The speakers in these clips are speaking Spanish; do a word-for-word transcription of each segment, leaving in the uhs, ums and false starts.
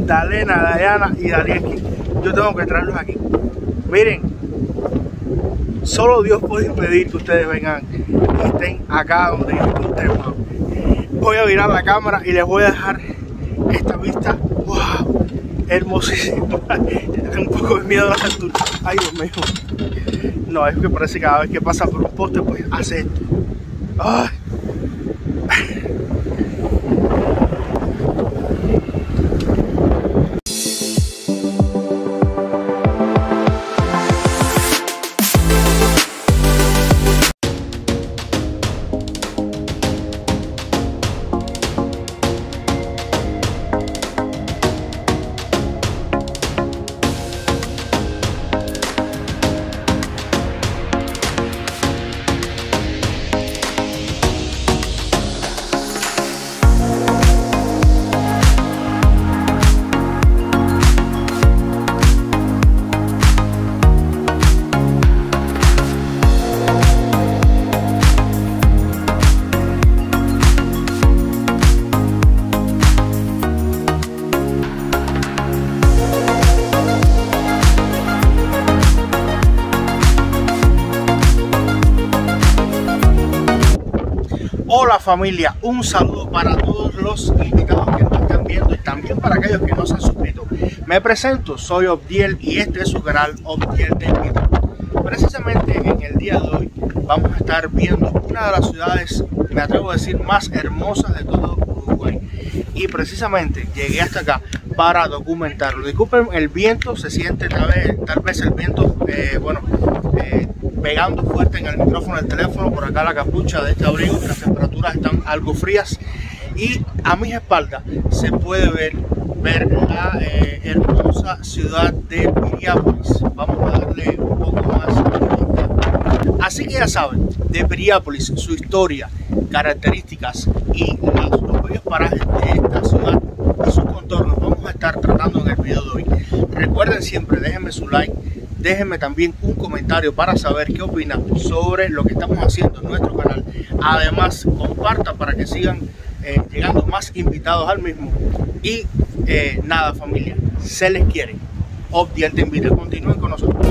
Dalena, Dayana y Dalieski. Yo tengo que traerlos aquí. Miren, solo Dios puede impedir que ustedes vengan y estén acá donde yo estoy. Voy a virar la cámara y les voy a dejar esta vista. ¡Wow! Hermosísima. Tengo un poco de miedo a las alturas. Ay, Dios mío. No, es que parece que cada vez que pasa por un poste, pues hace esto. ¡Ay! Hola familia, un saludo para todos los invitados que nos están viendo y también para aquellos que no se han suscrito. Me presento, soy Obdiel y este es su canal Obdiel Te Invita. Precisamente en el día de hoy vamos a estar viendo una de las ciudades, me atrevo a decir, más hermosas de todo Uruguay. Y precisamente llegué hasta acá para documentarlo. Disculpen el viento, se siente tal vez, tal vez el viento, eh, bueno, eh, pegando fuerte en el micrófono del teléfono. Por acá la capucha de este abrigo, las temperaturas están algo frías y a mis espaldas se puede ver, ver la eh, hermosa ciudad de Piriápolis. Vamos a darle un poco más. Así que ya saben, de Piriápolis, su historia, características y los, los bellos parajes de esta ciudad y sus contornos vamos a estar tratando en el video de hoy. Recuerden siempre, déjenme su like. Déjenme también un comentario para saber qué opinan sobre lo que estamos haciendo en nuestro canal. Además, compartan para que sigan eh, llegando más invitados al mismo. Y eh, nada, familia, se les quiere. Obdiel Te Invita. Continúen con nosotros.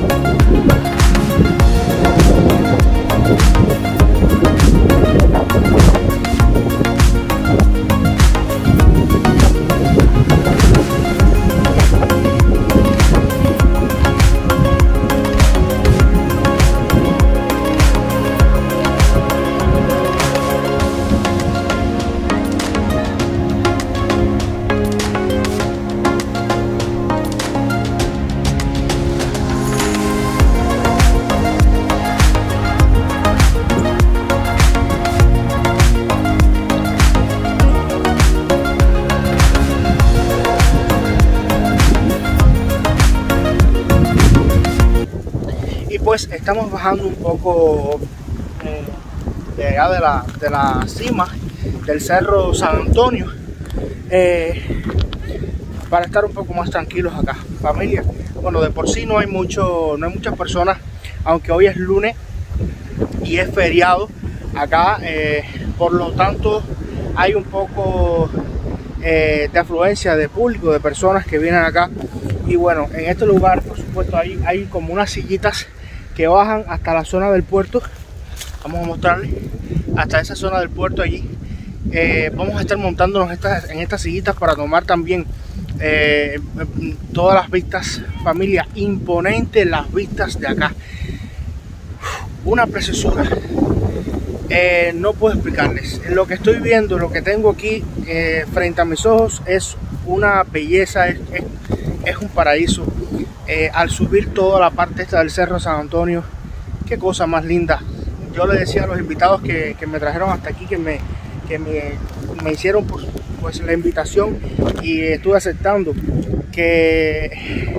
Pues estamos bajando un poco eh, de allá de la, de la cima del Cerro San Antonio eh, para estar un poco más tranquilos acá, familia. Bueno, de por sí no hay mucho, no hay muchas personas, aunque hoy es lunes y es feriado acá, eh, por lo tanto hay un poco eh, de afluencia de público, de personas que vienen acá. Y bueno, en este lugar por supuesto hay, hay como unas sillitas que bajan hasta la zona del puerto. Vamos a mostrarles hasta esa zona del puerto allí. Eh, vamos a estar montándonos estas, en estas sillitas para tomar también eh, todas las vistas, familia. Imponente las vistas de acá, una preciosura. Eh, no puedo explicarles. Lo que estoy viendo, lo que tengo aquí eh, frente a mis ojos es una belleza, es, es, es un paraíso. Eh, al subir toda la parte esta del Cerro San Antonio, qué cosa más linda. Yo le decía a los invitados que, que me trajeron hasta aquí, que me, que me, me hicieron pues, pues la invitación y estuve aceptando, que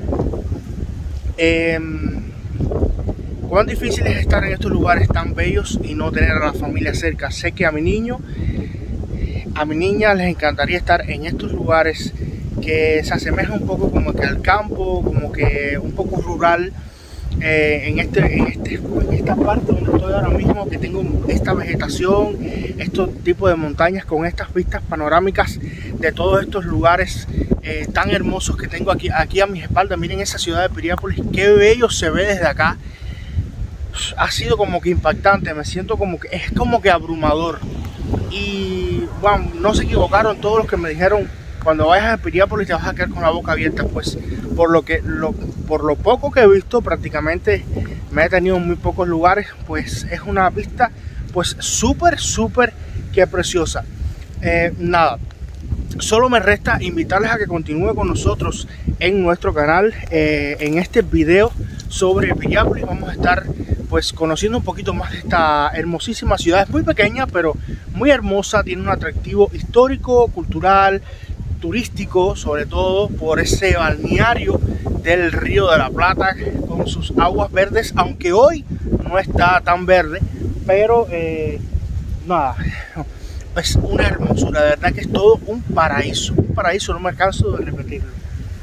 eh, cuán difícil es estar en estos lugares tan bellos y no tener a la familia cerca. Sé que a mi niño, a mi niña les encantaría estar en estos lugares que se asemeja un poco como que al campo, como que un poco rural, eh, en, este, en, este, en esta parte donde estoy ahora mismo, que tengo esta vegetación, estos tipos de montañas con estas vistas panorámicas de todos estos lugares eh, tan hermosos que tengo aquí, aquí a mis espaldas. Miren esa ciudad de Piriápolis, qué bello se ve desde acá. Ha sido como que impactante, me siento como que es como que abrumador. Y bueno, no se equivocaron todos los que me dijeron: cuando vayas a Piriápolis te vas a quedar con la boca abierta. Pues por lo que lo, por lo poco que he visto, prácticamente me he tenido en muy pocos lugares, pues es una vista pues súper súper que preciosa. Eh, nada, solo me resta invitarles a que continúen con nosotros en nuestro canal. Eh, en este video sobre Piriápolis vamos a estar pues conociendo un poquito más de esta hermosísima ciudad. Es muy pequeña pero muy hermosa, tiene un atractivo histórico, cultural, turístico, sobre todo por ese balneario del Río de la Plata con sus aguas verdes, aunque hoy no está tan verde, pero eh, nada, es una hermosura, de verdad que es todo un paraíso, un paraíso, no me canso de repetirlo.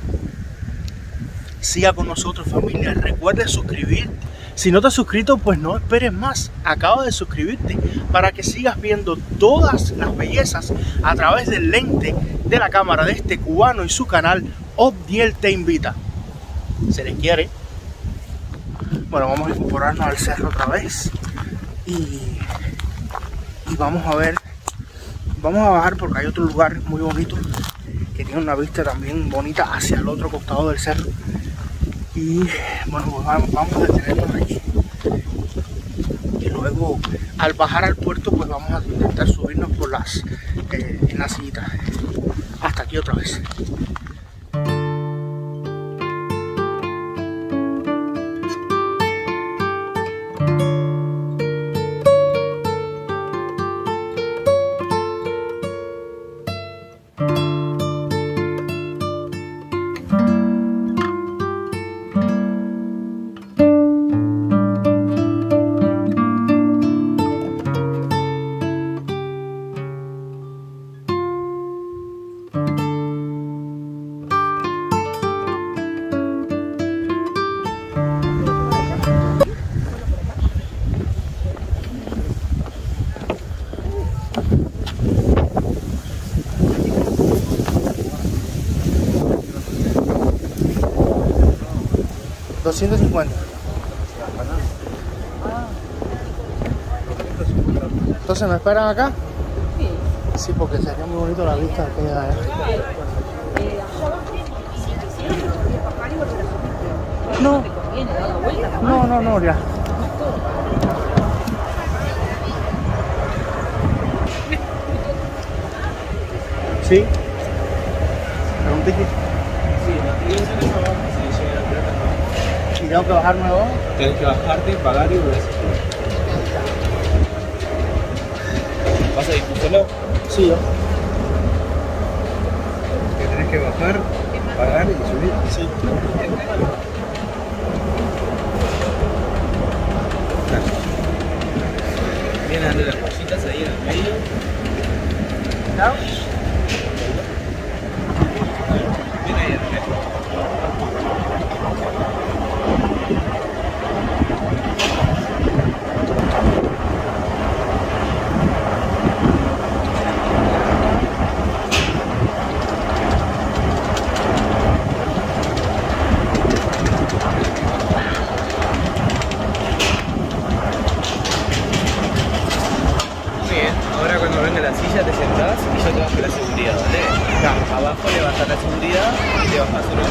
Siga con nosotros, familia, recuerde suscribirte. Si no te has suscrito, pues no esperes más, acaba de suscribirte para que sigas viendo todas las bellezas a través del lente de la cámara de este cubano y su canal Obdiel Te Invita. Se les quiere. Bueno, vamos a incorporarnos al cerro otra vez y, y vamos a ver, vamos a bajar porque hay otro lugar muy bonito que tiene una vista también bonita hacia el otro costado del cerro. Y bueno, pues vamos, vamos a detenernos aquí y luego al bajar al puerto pues vamos a intentar subirnos por las eh, en la sillita hasta aquí otra vez. doscientos cincuenta. Entonces, ¿me esperan acá? Sí. Sí, porque sería muy bonito la vista que da, ¿eh? No. No, no, no, ya. ¿Sí? Pregunté que... ¿Y tengo que bajarme abajo? Tienes que bajarte, pagar y volver. ¿Vas a ir tú solo? Sí, yo. Que tienes que bajar, pagar y subir. Sí. Vienen dando las cositas ahí en el medio. ¿No? Viene ahí en el medio. La silla te sentás y yo te bajo la seguridad, ¿vale? Claro. Abajo levantas la seguridad y te bajas solo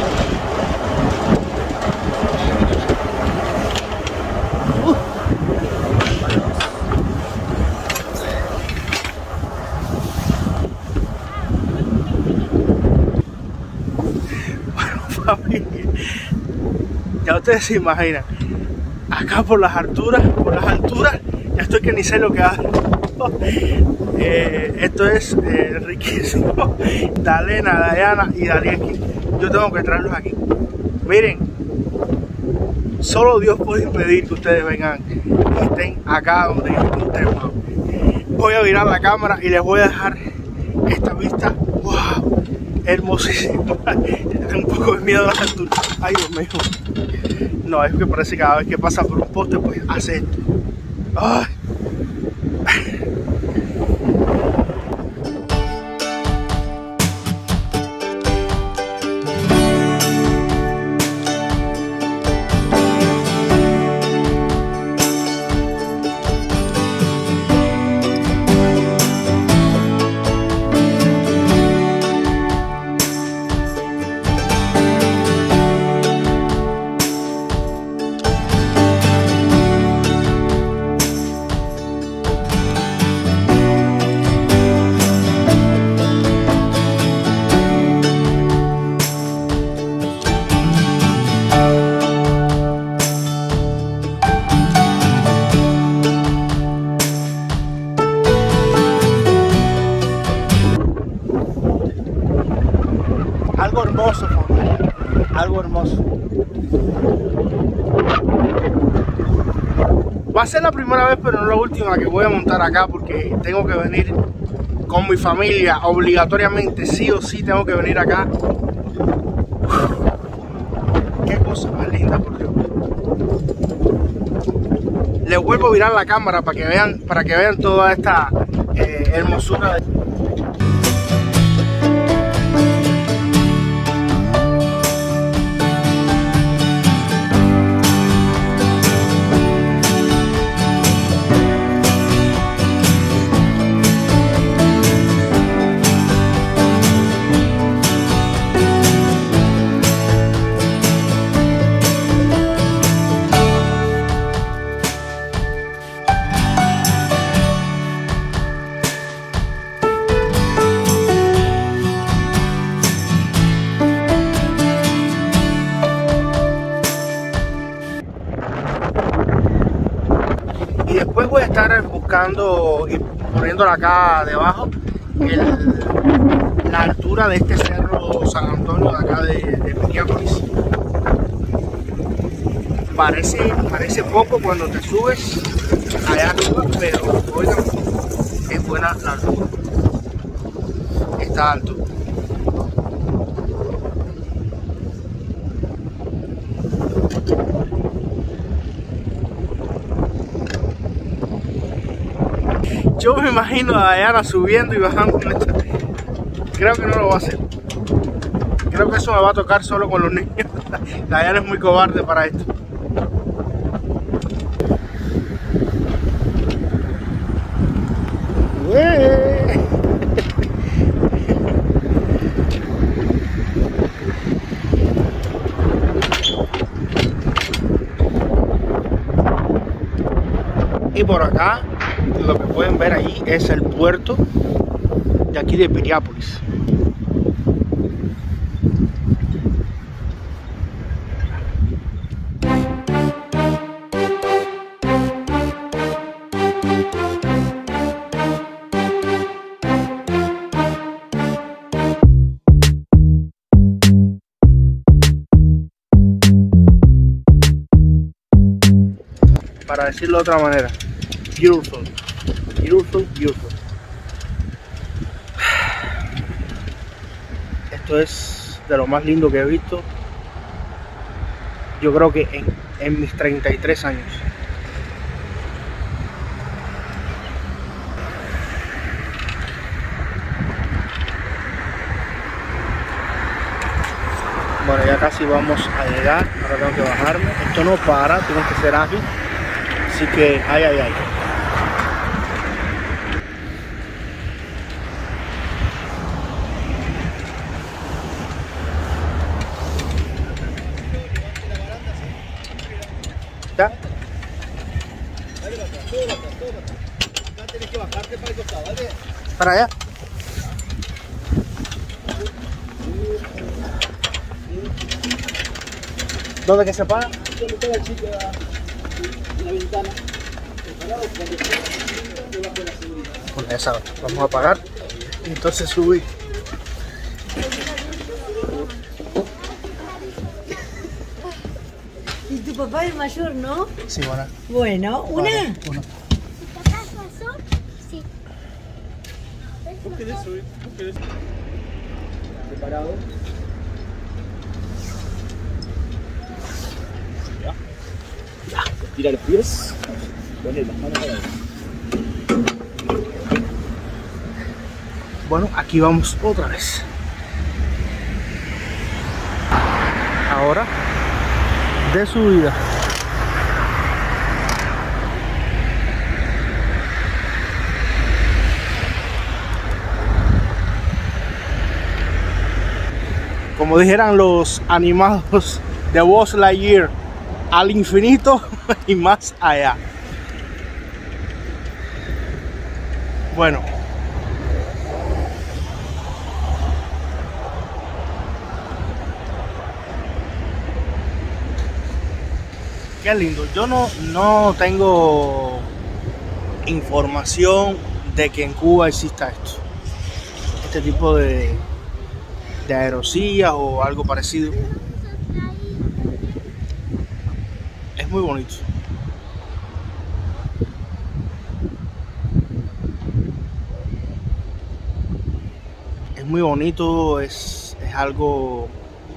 Bueno, familia, ya ustedes se imaginan, acá por las alturas, por las alturas, ya estoy que ni sé lo que hago. Eh, esto es eh, riquísimo. Dalena, Dayana y Darienki. Yo tengo que traerlos aquí. Miren, solo Dios puede impedir que ustedes vengan y estén acá donde yo estoy. Voy a virar la cámara y les voy a dejar esta vista. ¡Wow! Hermosísima. tengo un poco de miedo a las alturas. Ay, Dios mío. No, es que parece que cada vez que pasa por un poste, pues hace esto. Ay. Algo hermoso, familia. Algo hermoso. Va a ser la primera vez, pero no la última que voy a montar acá, porque tengo que venir con mi familia obligatoriamente, sí o sí tengo que venir acá. Qué cosa más linda, por Dios. Les vuelvo a virar la cámara para que vean, para que vean toda esta eh, hermosura de... Y después voy a estar buscando y poniéndola acá debajo el, la altura de este cerro San Antonio de acá de, de Piriápolis. Parece, parece poco cuando te subes allá arriba, pero oigan, es buena la altura. Está alto. Yo me imagino a Dayana subiendo y bajando en esta... Creo que no lo va a hacer. Creo que eso me va a tocar solo con los niños. Dayana es muy cobarde para esto. Y por acá lo que pueden ver ahí es el puerto de aquí de Piriápolis. Para decirlo de otra manera, beautiful, beautiful, beautiful. Esto es de lo más lindo que he visto, yo creo que en, en mis treinta y tres años. Bueno, ya casi vamos a llegar, ahora tengo que bajarme. Esto no para, tengo que ser ágil. Así que, ay, ay, ay. ¿Ya? Tienes que bajarte para el costado, ¿vale? Para allá. ¿Dónde que se para? ¿Dónde está la chica? La ventana. Bueno, ya sabes, vamos a apagar y entonces subir. Y tu papá es mayor, ¿no? Sí, bueno. Bueno, ¿una? Vale, una. Sí. ¿Vos querés subir? ¿Vos querés? ¿Preparado? Tira los pies. Poné las manos para adentro. Bueno, aquí vamos otra vez. Ahora de subida. Como dijeran los animados de Buzz Lightyear, al infinito y más allá. Bueno, qué lindo. Yo no, no tengo información de que en Cuba exista esto, este tipo de, de aerosillas o algo parecido. Es muy bonito. Es muy bonito, es, es algo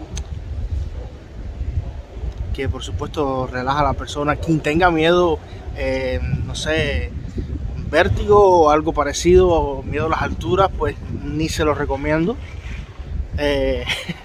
que por supuesto relaja a la persona. Quien tenga miedo, eh, no sé, vértigo o algo parecido, o miedo a las alturas, pues ni se lo recomiendo. Eh,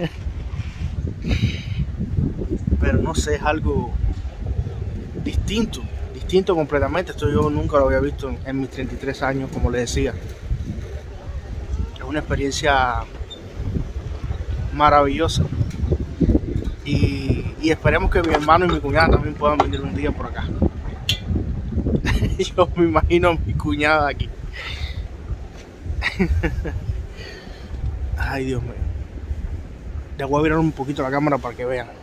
pero no sé, es algo distinto, distinto completamente. Esto yo nunca lo había visto en, en mis treinta y tres años, como les decía. Es una experiencia maravillosa. Y, y esperemos que mi hermano y mi cuñada también puedan venir un día por acá. Yo me imagino a mi cuñada aquí. Ay, Dios mío. Le voy a virar un poquito la cámara para que vean.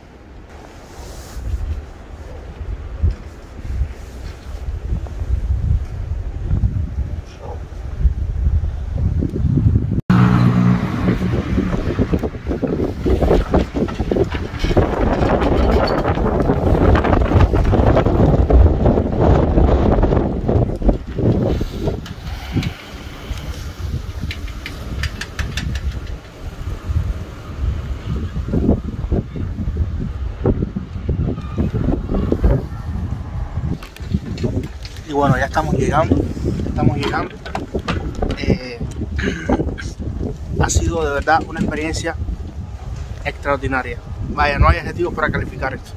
Y bueno, ya estamos llegando, estamos llegando. Eh, ha sido de verdad una experiencia extraordinaria. Vaya, no hay adjetivos para calificar esto.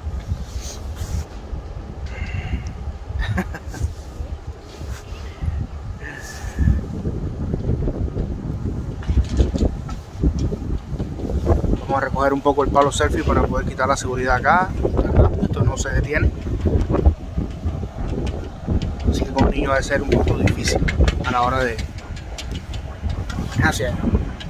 Vamos a recoger un poco el palo selfie para poder quitar la seguridad acá. Esto no se detiene. Así que con niños va a ser un poco difícil a la hora de... Hacia allá.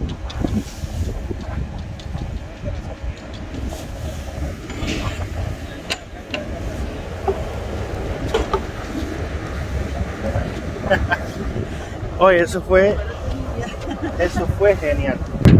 Oye, eso fue... Eso fue genial.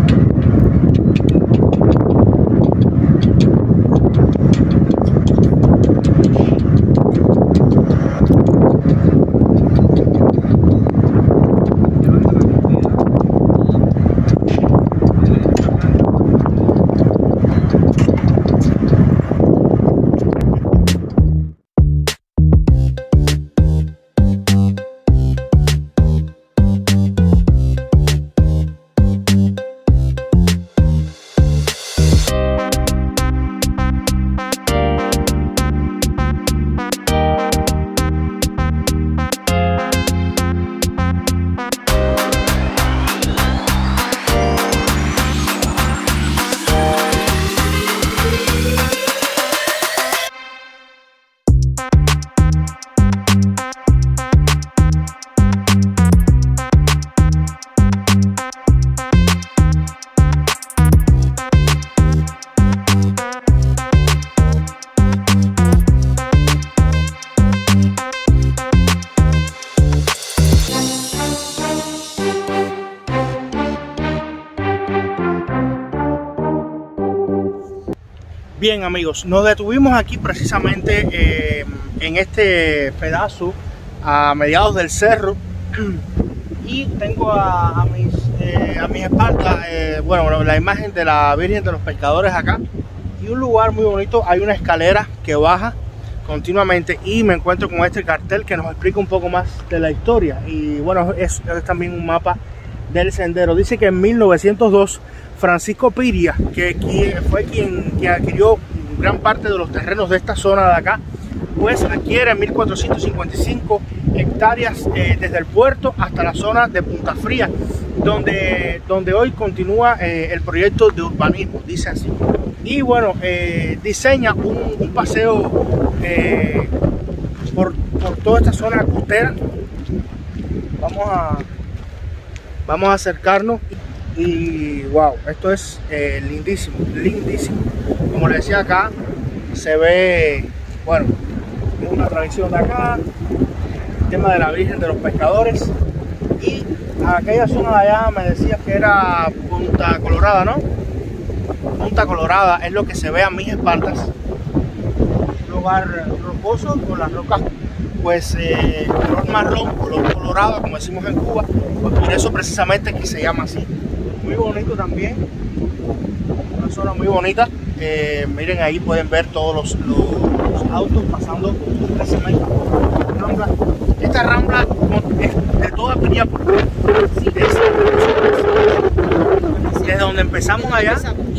Bien, amigos, nos detuvimos aquí precisamente eh, en este pedazo a mediados del cerro y tengo a, a, mis, eh, a mis espaldas eh, bueno, la imagen de la Virgen de los Pescadores acá y un lugar muy bonito. Hay una escalera que baja continuamente y me encuentro con este cartel que nos explica un poco más de la historia. Y bueno, es, es también un mapa del sendero. Dice que en mil novecientos dos Francisco Piria, que, que fue quien, quien adquirió gran parte de los terrenos de esta zona de acá, pues adquiere mil cuatrocientos cincuenta y cinco hectáreas eh, desde el puerto hasta la zona de Punta Fría, donde, donde hoy continúa eh, el proyecto de urbanismo, dice así. Y bueno, eh, diseña un, un paseo eh, por, por toda esta zona costera. Vamos a, vamos a acercarnos y wow, esto es eh, lindísimo, lindísimo. Como les decía, acá se ve, bueno, una tradición de acá, el tema de la Virgen de los Pescadores. Y aquella zona de allá me decía que era Punta Colorada, ¿no? Punta Colorada es lo que se ve a mis espaldas. Un lugar rocoso con las rocas, pues eh, color marrón, color colorado, como decimos en Cuba. Pues por eso precisamente que se llama así. Muy bonito también, una zona muy bonita. Eh, miren, ahí pueden ver todos los, los, los autos pasando precisamente por la rambla. Esta rambla es de toda Piriápolis, desde donde empezamos allá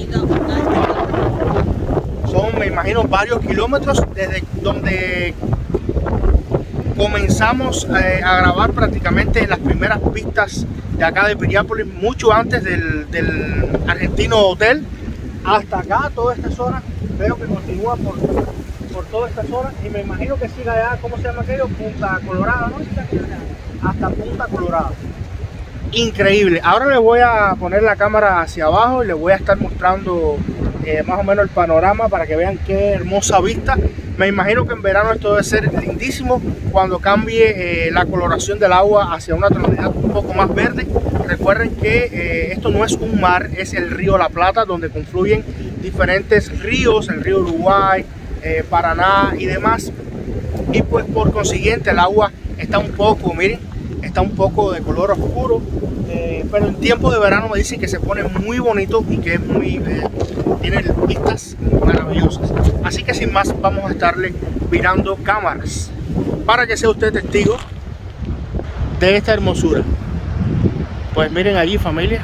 son, me imagino, varios kilómetros desde donde comenzamos eh, a grabar prácticamente las primeras pistas de acá de Piriápolis, mucho antes del, del Argentino Hotel, hasta acá, toda esta zona. Veo que continúa por, por toda esta zona y me imagino que siga allá, ¿cómo se llama aquello? Punta Colorada, ¿no? Hasta Punta Colorada. Increíble. Ahora les voy a poner la cámara hacia abajo y les voy a estar mostrando eh, más o menos el panorama para que vean qué hermosa vista. Me imagino que en verano esto debe ser lindísimo cuando cambie eh, la coloración del agua hacia una tonalidad un poco más verde. Recuerden que eh, esto no es un mar, es el río La Plata, donde confluyen diferentes ríos, el río Uruguay, eh, Paraná y demás. Y pues por consiguiente el agua está un poco, miren, está un poco de color oscuro, eh, pero en tiempo de verano me dicen que se pone muy bonito y que es muy, eh, tiene vistas maravillosas. Así que sin más vamos a estarle virando cámaras para que sea usted testigo de esta hermosura. Pues miren allí, familia.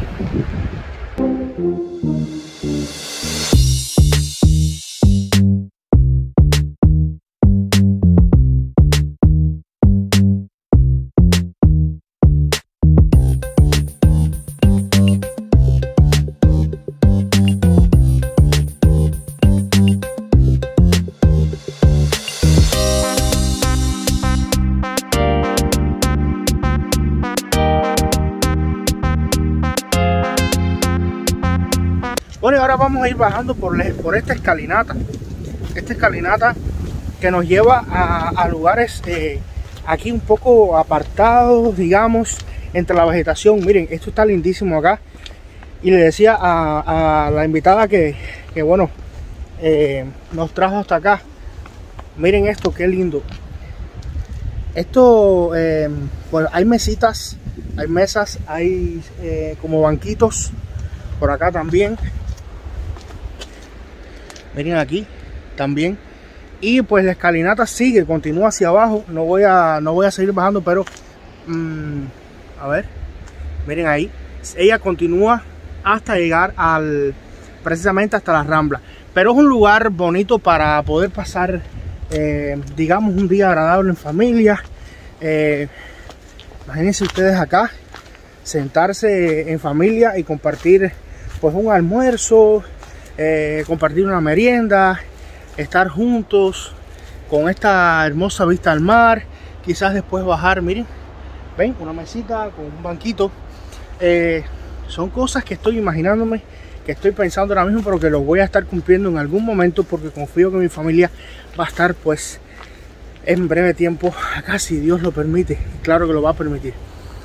Bueno, y ahora vamos a ir bajando por, por esta escalinata. Esta escalinata que nos lleva a, a lugares eh, aquí un poco apartados, digamos, entre la vegetación. Miren, esto está lindísimo acá. Y le decía a, a la invitada que, que bueno, eh, nos trajo hasta acá. Miren esto, qué lindo. Esto, eh, pues hay mesitas, hay mesas, hay eh, como banquitos por acá también. Miren aquí también. Y pues la escalinata sigue, continúa hacia abajo. No voy a, no voy a seguir bajando, pero mmm, a ver, miren ahí. Ella continúa hasta llegar al, precisamente hasta la Rambla. Pero es un lugar bonito para poder pasar, eh, digamos, un día agradable en familia. Eh, imagínense ustedes acá, sentarse en familia y compartir pues un almuerzo. Eh, compartir una merienda, estar juntos con esta hermosa vista al mar, quizás después bajar, miren, ven, una mesita con un banquito. Eh, son cosas que estoy imaginándome, que estoy pensando ahora mismo, pero que los voy a estar cumpliendo en algún momento, porque confío que mi familia va a estar pues en breve tiempo acá, si Dios lo permite. Claro que lo va a permitir.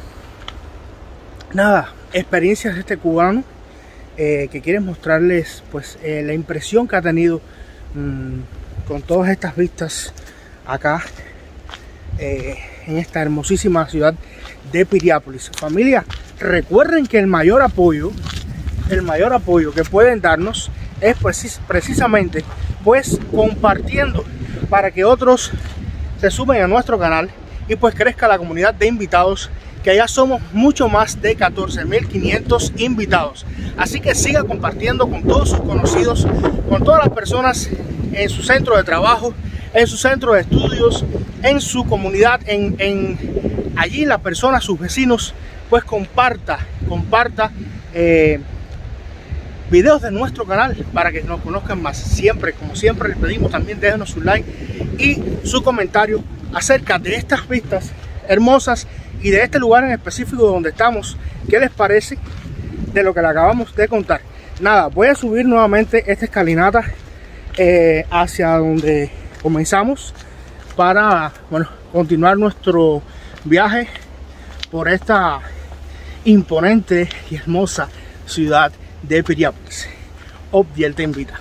Nada, experiencias de este cubano Eh, que quiere mostrarles pues eh, la impresión que ha tenido mmm, con todas estas vistas acá eh, en esta hermosísima ciudad de Piriápolis. Familia, recuerden que el mayor apoyo el mayor apoyo que pueden darnos es pues, precisamente pues compartiendo para que otros se sumen a nuestro canal y pues crezca la comunidad de invitados, que ya somos mucho más de catorce mil quinientos invitados. Así que siga compartiendo con todos sus conocidos, con todas las personas en su centro de trabajo, en su centro de estudios, en su comunidad, en, en allí las personas, sus vecinos, pues comparta, comparta eh, videos de nuestro canal para que nos conozcan más. Siempre, como siempre, les pedimos también déjenos su like y su comentario acerca de estas vistas hermosas y de este lugar en específico donde estamos. ¿Qué les parece de lo que le acabamos de contar? Nada, voy a subir nuevamente esta escalinata eh, hacia donde comenzamos para, bueno, continuar nuestro viaje por esta imponente y hermosa ciudad de Piriápolis. Obdiel te invita.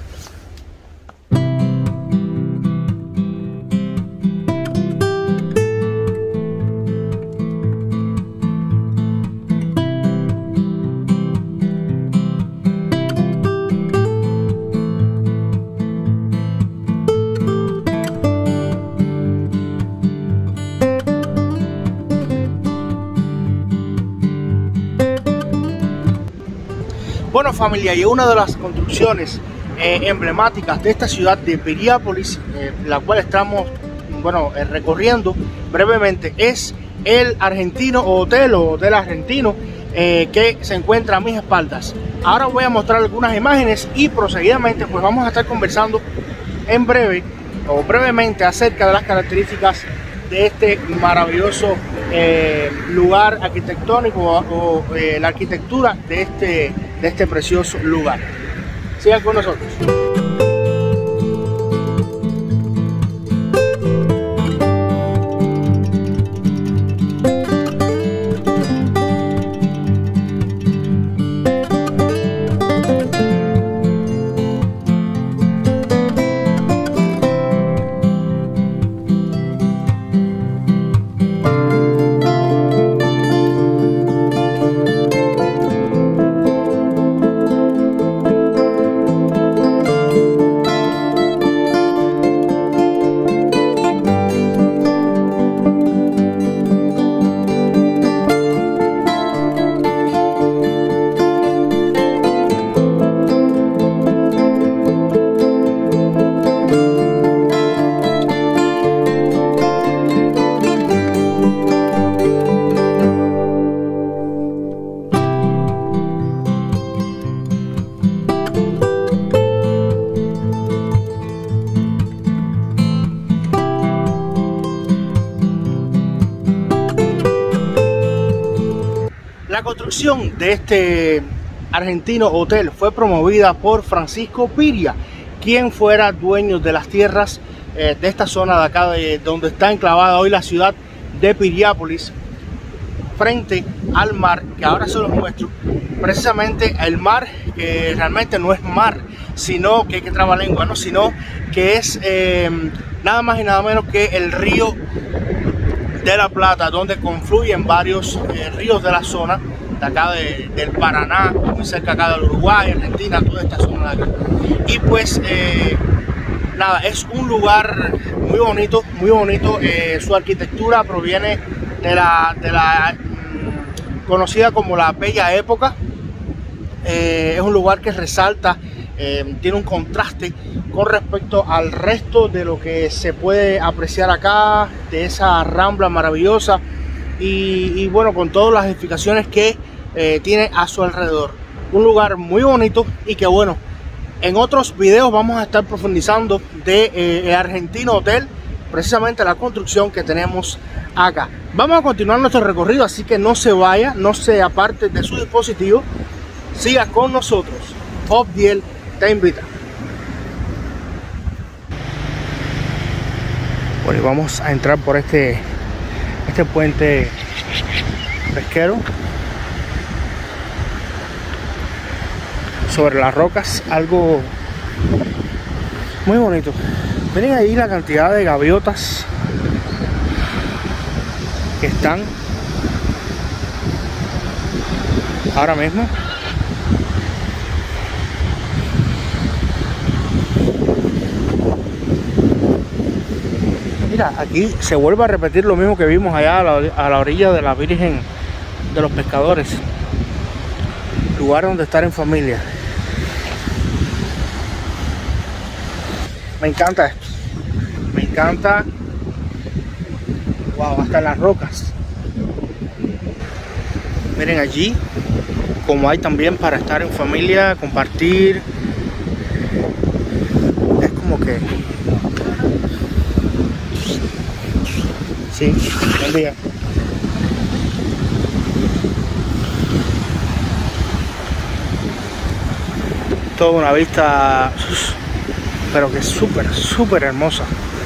Bueno, familia, y una de las construcciones eh, emblemáticas de esta ciudad de Piriápolis, eh, la cual estamos, bueno, eh, recorriendo brevemente, es el Argentino Hotel o Hotel Argentino, eh, que se encuentra a mis espaldas. Ahora voy a mostrar algunas imágenes y proseguidamente pues vamos a estar conversando en breve o brevemente acerca de las características de este maravilloso eh, lugar arquitectónico o, o eh, la arquitectura de este, de este precioso lugar. Sigan con nosotros. La construcción de este Argentino Hotel fue promovida por Francisco Piria, quien fuera dueño de las tierras eh, de esta zona de acá, de donde está enclavada hoy la ciudad de Piriápolis, frente al mar, que ahora se los muestro. Precisamente el mar, que realmente no es mar, sino que, que trabalengua, ¿no? Sino que es eh, nada más y nada menos que el río de la Plata, donde confluyen varios eh, ríos de la zona de acá de, del Paraná, muy cerca acá del Uruguay, Argentina, toda esta zona de acá. Y pues eh, nada, es un lugar muy bonito, muy bonito. Eh, su arquitectura proviene de la, de la mmm, conocida como la Bella Época. Eh, es un lugar que resalta, eh, tiene un contraste con respecto al resto de lo que se puede apreciar acá, de esa rambla maravillosa y, y bueno, con todas las edificaciones que eh, tiene a su alrededor. Un lugar muy bonito y que bueno, en otros videos vamos a estar profundizando de eh, el Argentino Hotel, precisamente la construcción que tenemos acá. Vamos a continuar nuestro recorrido, así que no se vaya, no se aparte de su dispositivo, siga con nosotros. Obdiel te invita. Bueno, y vamos a entrar por este, este puente pesquero sobre las rocas, algo muy bonito. Miren ahí la cantidad de gaviotas que están ahora mismo. Mira, aquí se vuelve a repetir lo mismo que vimos allá a la, a la orilla de la Virgen de los Pescadores. Lugar donde estar en familia. Me encanta esto. Me encanta. Wow, hasta las rocas. Miren allí, como hay también para estar en familia, compartir. Es como que... Sí, buen día. Toda una vista, pero que es súper, súper hermosa.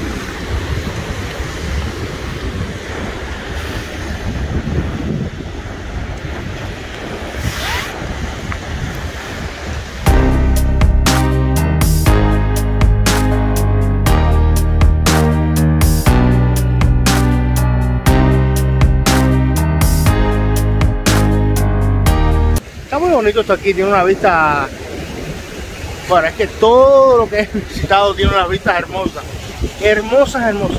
Está muy bonito esto aquí, tiene una vista... Bueno, es que todo lo que he visitado tiene una vista hermosa. Hermosas, hermosas.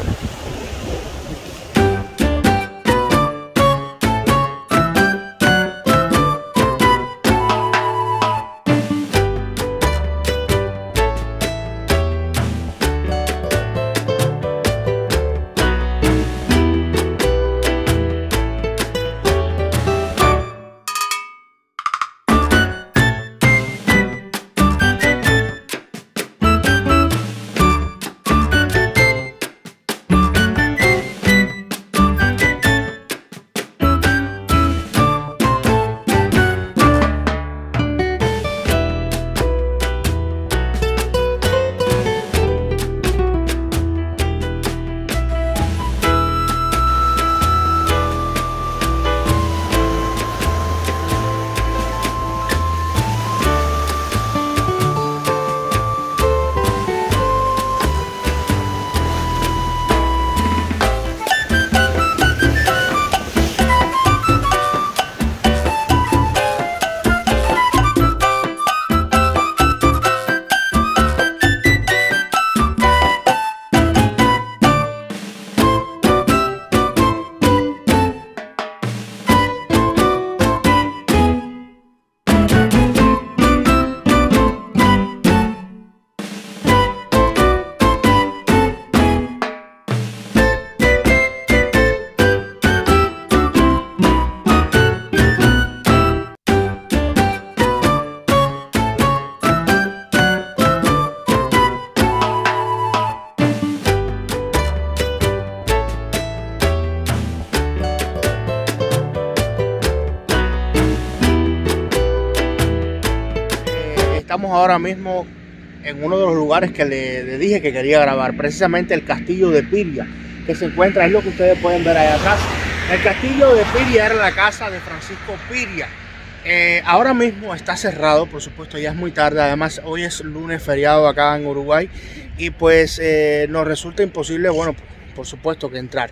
Estamos ahora mismo en uno de los lugares que le, le dije que quería grabar, precisamente el castillo de Piria, que se encuentra, es lo que ustedes pueden ver allá atrás. El castillo de Piria era la casa de Francisco Piria. Eh, ahora mismo está cerrado, por supuesto, ya es muy tarde. Además, hoy es lunes feriado acá en Uruguay y pues eh, nos resulta imposible, bueno, por supuesto que entrar.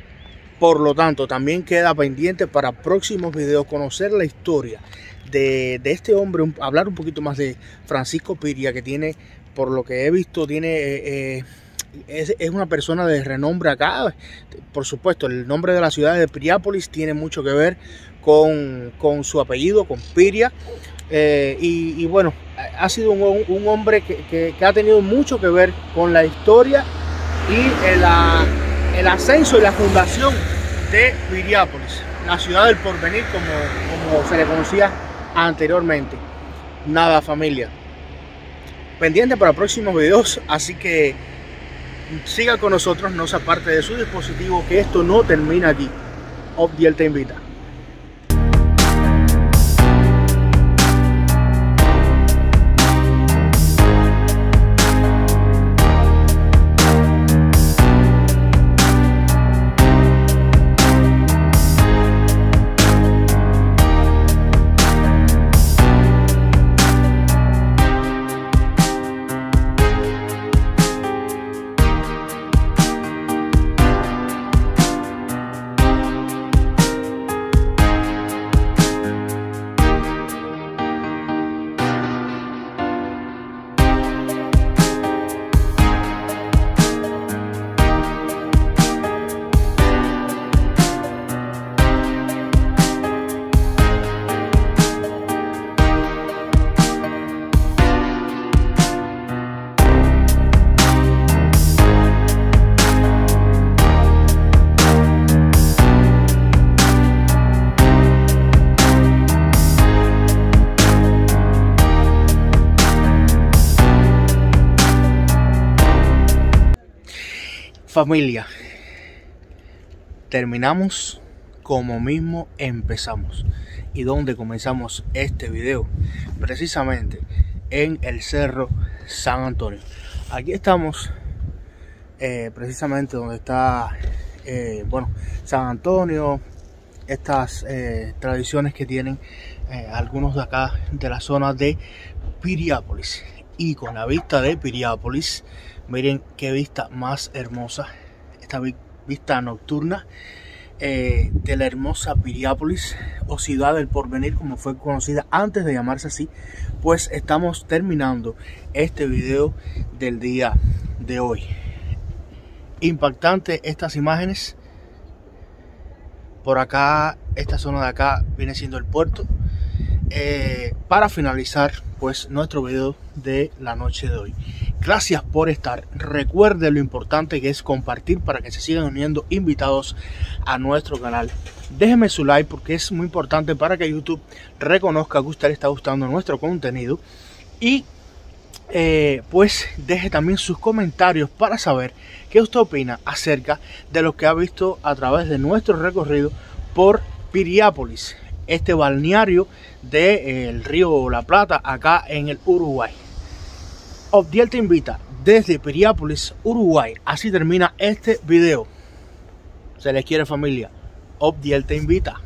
Por lo tanto, también queda pendiente para próximos videos conocer la historia de, de este hombre, un, hablar un poquito más de Francisco Piria, que tiene, por lo que he visto, tiene eh, es, es una persona de renombre acá. Por supuesto, el nombre de la ciudad de Piriápolis tiene mucho que ver con, con su apellido, con Piria. Eh, y, y bueno, ha sido un, un hombre que, que, que ha tenido mucho que ver con la historia y el, el ascenso y la fundación de Piriápolis, la ciudad del porvenir, como, como se le conocía anteriormente. Nada, familia, pendiente para próximos videos, así que siga con nosotros, no se aparte de su dispositivo, que esto no termina aquí. Obdiel te invita. Familia, terminamos como mismo empezamos. ¿Y dónde comenzamos este video? Precisamente en el Cerro San Antonio. Aquí estamos eh, precisamente donde está eh, bueno, San Antonio. Estas eh, tradiciones que tienen eh, algunos de acá de la zona de Piriápolis. Y con la vista de Piriápolis, miren qué vista más hermosa. Esta vista nocturna eh, de la hermosa Piriápolis, o Ciudad del Porvenir, como fue conocida antes de llamarse así. Pues estamos terminando este video del día de hoy. Impactante estas imágenes. Por acá, esta zona de acá viene siendo el puerto. Eh, para finalizar pues nuestro video de la noche de hoy. Gracias por estar. Recuerde lo importante que es compartir para que se sigan uniendo invitados a nuestro canal. Déjeme su like porque es muy importante para que YouTube reconozca que a usted le está gustando nuestro contenido. Y eh, pues deje también sus comentarios para saber qué usted opina acerca de lo que ha visto a través de nuestro recorrido por Piriápolis, este balneario del río La Plata, acá en el Uruguay. Obdiel te invita desde Piriápolis, Uruguay. Así termina este video. Se les quiere, familia. Obdiel te invita.